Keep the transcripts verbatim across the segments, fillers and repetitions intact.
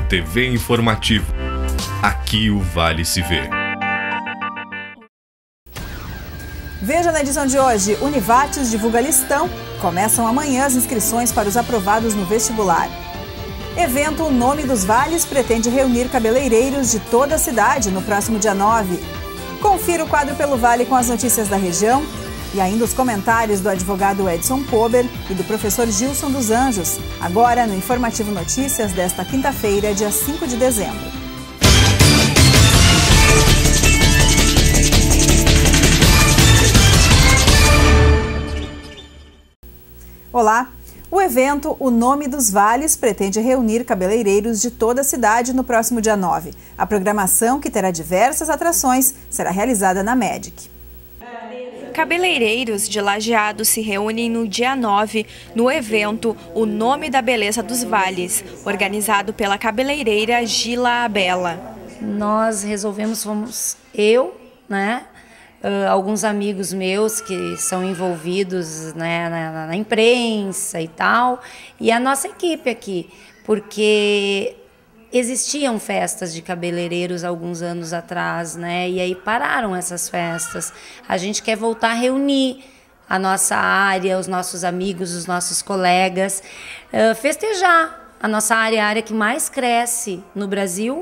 T V Informativo. Aqui o Vale se vê. Veja na edição de hoje, Univates divulga listão. Começam amanhã as inscrições para os aprovados no vestibular. Evento O Nome dos Vales pretende reunir cabeleireiros de toda a cidade no próximo dia nove. Confira o quadro Pelo Vale com as notícias da região e ainda os comentários do advogado Edson Pober e do professor Gilson dos Anjos, agora no Informativo Notícias desta quinta-feira, dia cinco de dezembro. Olá! O evento O Nome dos Vales pretende reunir cabeleireiros de toda a cidade no próximo dia nove. A programação, que terá diversas atrações, será realizada na Medic. Cabeleireiros de Lajeado se reúnem no dia nove no evento O Nome da Beleza dos Vales, organizado pela cabeleireira Gila Abela. Nós resolvemos, fomos eu, né? Uh, alguns amigos meus que são envolvidos, né, na, na imprensa e tal, e a nossa equipe aqui, porque existiam festas de cabeleireiros alguns anos atrás, né, e aí pararam essas festas. A gente quer voltar a reunir a nossa área, os nossos amigos, os nossos colegas, uh, festejar a nossa área, a área que mais cresce no Brasil.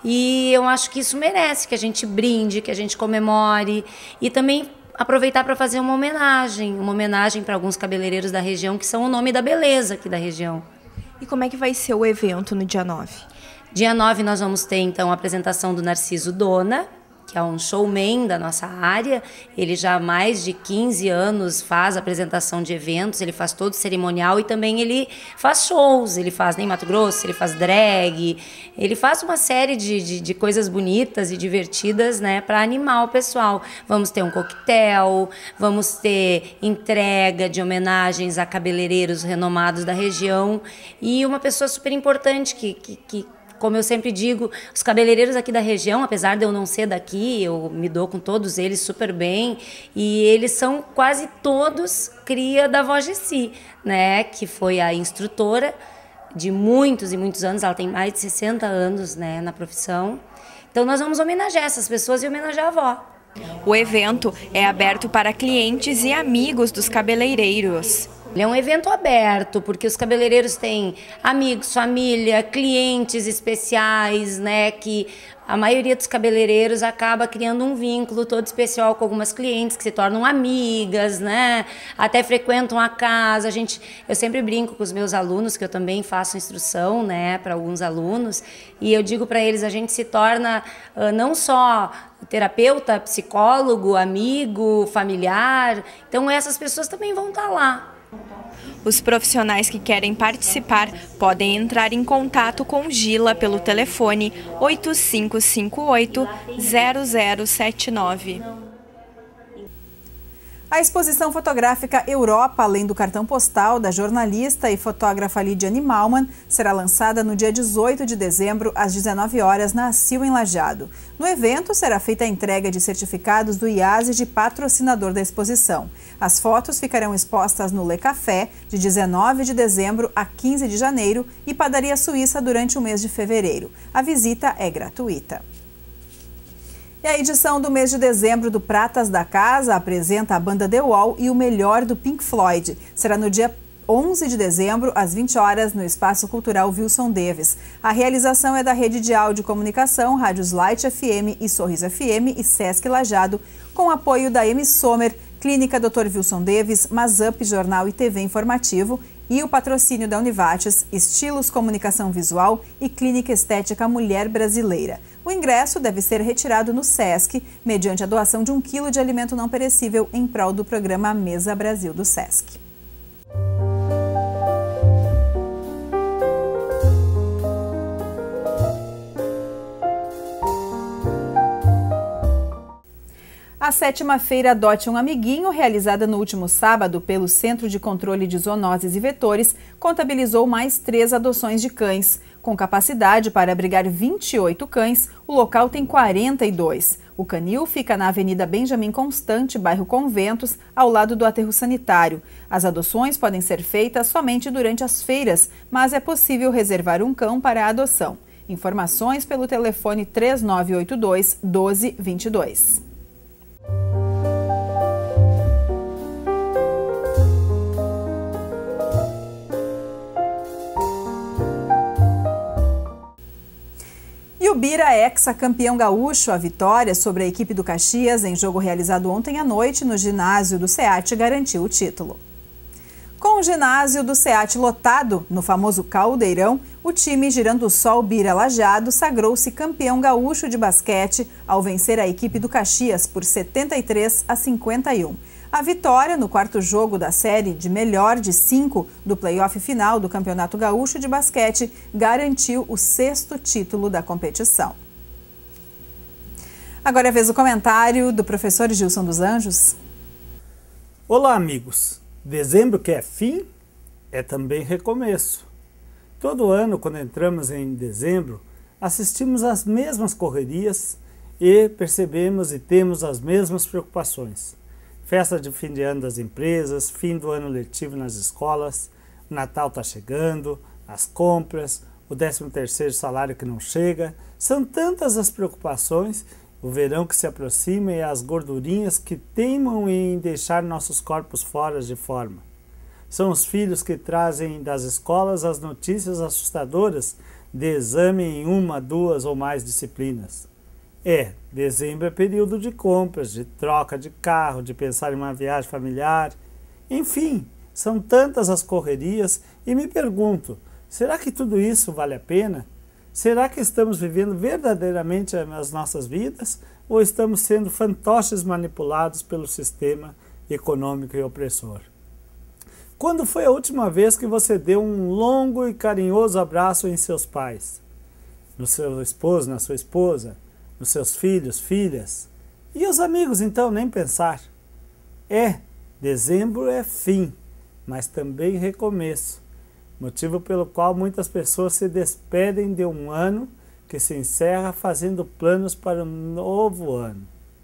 E eu acho que isso merece que a gente brinde, que a gente comemore e também aproveitar para fazer uma homenagem, uma homenagem para alguns cabeleireiros da região que são o nome da beleza aqui da região. E como é que vai ser o evento no dia nove? Dia nove nós vamos ter então a apresentação do Narciso Dona, que é um showman da nossa área. Ele já há mais de quinze anos faz apresentação de eventos, ele faz todo o cerimonial e também ele faz shows, ele faz em Mato Grosso, ele faz drag, ele faz uma série de, de, de coisas bonitas e divertidas, né, para animar o pessoal. Vamos ter um coquetel, vamos ter entrega de homenagens a cabeleireiros renomados da região e uma pessoa super importante que, que, que como eu sempre digo, os cabeleireiros aqui da região, apesar de eu não ser daqui, eu me dou com todos eles super bem, e eles são quase todos cria da Vó Gessi, né, que foi a instrutora de muitos e muitos anos, ela tem mais de sessenta anos, né, na profissão. Então nós vamos homenagear essas pessoas e homenagear a avó. O evento é aberto para clientes e amigos dos cabeleireiros. Ele é um evento aberto, porque os cabeleireiros têm amigos, família, clientes especiais, né, que a maioria dos cabeleireiros acaba criando um vínculo todo especial com algumas clientes que se tornam amigas, né, até frequentam a casa. A gente, eu sempre brinco com os meus alunos, que eu também faço instrução, né, para alguns alunos, e eu digo para eles, a gente se torna uh, não só terapeuta, psicólogo, amigo, familiar, então essas pessoas também vão estar lá. Os profissionais que querem participar podem entrar em contato com Gila pelo telefone oito cinco cinco oito, zero zero sete nove. A exposição fotográfica Europa, além do cartão postal da jornalista e fotógrafa Lidiane Malman, será lançada no dia dezoito de dezembro, às dezenove horas, na Acil, em Lajeado. No evento, será feita a entrega de certificados do I A S E de patrocinador da exposição. As fotos ficarão expostas no Le Café, de dezenove de dezembro a quinze de janeiro, e Padaria Suíça durante o mês de fevereiro. A visita é gratuita. E a edição do mês de dezembro do Pratas da Casa apresenta a banda The Wall e o melhor do Pink Floyd. Será no dia onze de dezembro, às vinte horas, no Espaço Cultural Wilson Davis. A realização é da Rede de Áudio e Comunicação, Rádios Light F M e Sorriso F M e Sesc Lajeado, com apoio da M. Sommer, Clínica doutor Wilson Davis, Mazup Jornal e T V Informativo e o patrocínio da Univates, Estilos Comunicação Visual e Clínica Estética Mulher Brasileira. O ingresso deve ser retirado no Sesc, mediante a doação de um quilo de alimento não perecível em prol do programa Mesa Brasil do Sesc. A sétima feira Adote um Amiguinho, realizada no último sábado pelo Centro de Controle de Zoonoses e Vetores, contabilizou mais três adoções de cães. Com capacidade para abrigar vinte e oito cães, o local tem quarenta e dois. O canil fica na Avenida Benjamin Constante, bairro Conventos, ao lado do aterro sanitário. As adoções podem ser feitas somente durante as feiras, mas é possível reservar um cão para a adoção. Informações pelo telefone três nove oito dois, um dois dois dois. E o Bira é ex-campeão gaúcho, a vitória sobre a equipe do Caxias em jogo realizado ontem à noite no ginásio do SEAT garantiu o título. Com o ginásio do SEAT lotado no famoso Caldeirão, o time Girando o Sol Bira Lajeado sagrou-se campeão gaúcho de basquete ao vencer a equipe do Caxias por setenta e três a cinquenta e um. A vitória no quarto jogo da série de melhor de cinco do play-off final do Campeonato Gaúcho de Basquete garantiu o sexto título da competição. Agora é a vez do comentário do professor Gilson dos Anjos. Olá, amigos! Dezembro, que é fim, é também recomeço. Todo ano, quando entramos em dezembro, assistimos às mesmas correrias e percebemos e temos as mesmas preocupações. Festa de fim de ano das empresas, fim do ano letivo nas escolas, o Natal está chegando, as compras, o décimo terceiro salário que não chega. São tantas as preocupações, o verão que se aproxima e as gordurinhas que teimam em deixar nossos corpos fora de forma. São os filhos que trazem das escolas as notícias assustadoras de exame em uma, duas ou mais disciplinas. É, dezembro é período de compras, de troca de carro, de pensar em uma viagem familiar. Enfim, são tantas as correrias e me pergunto, será que tudo isso vale a pena? Será que estamos vivendo verdadeiramente as nossas vidas ou estamos sendo fantoches manipulados pelo sistema econômico e opressor? Quando foi a última vez que você deu um longo e carinhoso abraço em seus pais? No seu esposo, na sua esposa? Nos seus filhos, filhas? E os amigos, então, nem pensar. É, dezembro é fim, mas também recomeço. Motivo pelo qual muitas pessoas se despedem de um ano que se encerra fazendo planos para um novo ano.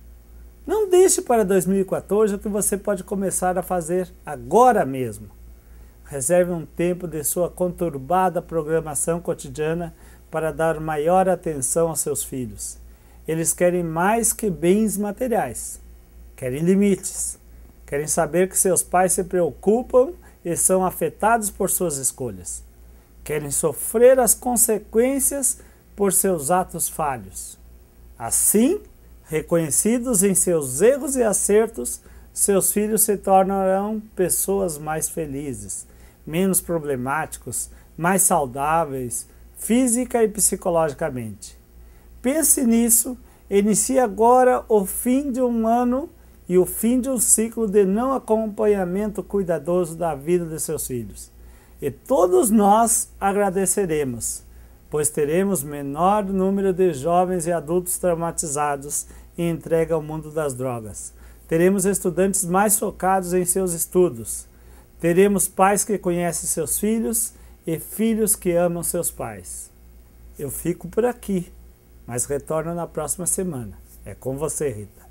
Não deixe para dois mil e quatorze o que você pode começar a fazer agora mesmo. Reserve um tempo de sua conturbada programação cotidiana para dar maior atenção aos seus filhos. Eles querem mais que bens materiais. Querem limites. Querem saber que seus pais se preocupam e são afetados por suas escolhas. Querem sofrer as consequências por seus atos falhos. Assim, reconhecidos em seus erros e acertos, seus filhos se tornarão pessoas mais felizes, menos problemáticos, mais saudáveis, física e psicologicamente. Pense nisso, inicie agora o fim de um ano e o fim de um ciclo de não acompanhamento cuidadoso da vida de seus filhos. E todos nós agradeceremos, pois teremos menor número de jovens e adultos traumatizados e entregue ao mundo das drogas. Teremos estudantes mais focados em seus estudos. Teremos pais que conhecem seus filhos e filhos que amam seus pais. Eu fico por aqui, mas retorno na próxima semana. É com você, Rita.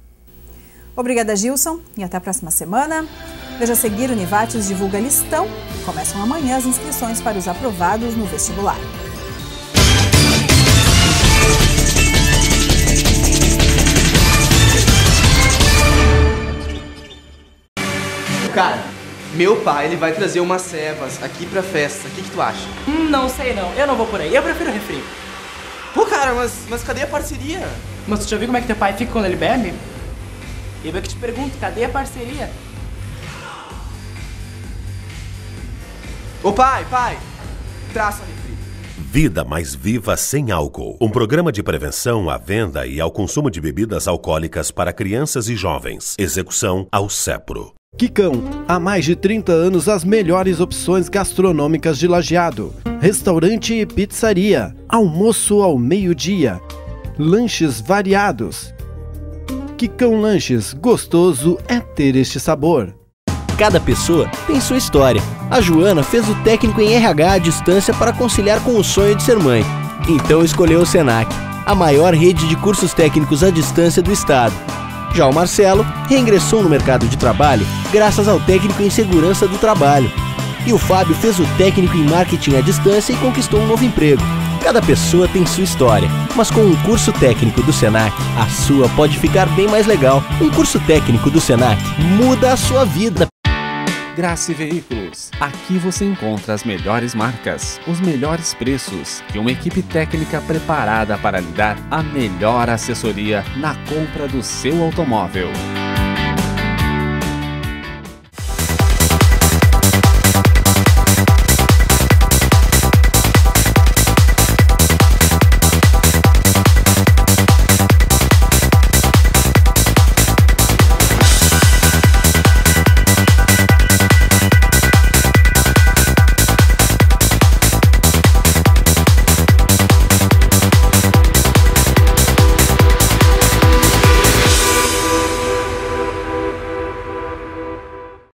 Obrigada, Gilson, e até a próxima semana. Veja a seguir, o Univates divulga listão. Começam amanhã as inscrições para os aprovados no vestibular. Cara, meu pai, ele vai trazer umas cevas aqui pra festa. O que que tu acha? Hum, não sei não. Eu não vou por aí. Eu prefiro refri. Pô, cara, mas, mas cadê a parceria? Mas tu já viu como é que teu pai fica quando ele bebe? Eu é que te pergunto, cadê a parceria? Ô pai, pai, traça refri. Vida Mais Viva Sem Álcool. Um programa de prevenção à venda e ao consumo de bebidas alcoólicas para crianças e jovens. Execução ao CEPRO. Quicão, há mais de trinta anos as melhores opções gastronômicas de Lajeado. Restaurante e pizzaria, almoço ao meio-dia, lanches variados. Quicão Lanches, gostoso é ter este sabor. Cada pessoa tem sua história. A Joana fez o técnico em R H à distância para conciliar com o sonho de ser mãe. Então escolheu o Senac, a maior rede de cursos técnicos à distância do estado. Já o Marcelo reingressou no mercado de trabalho graças ao técnico em segurança do trabalho. E o Fábio fez o técnico em marketing à distância e conquistou um novo emprego. Cada pessoa tem sua história, mas com um curso técnico do Senac, a sua pode ficar bem mais legal. Um curso técnico do Senac muda a sua vida. Grace Veículos. Aqui você encontra as melhores marcas, os melhores preços e uma equipe técnica preparada para lhe dar a melhor assessoria na compra do seu automóvel.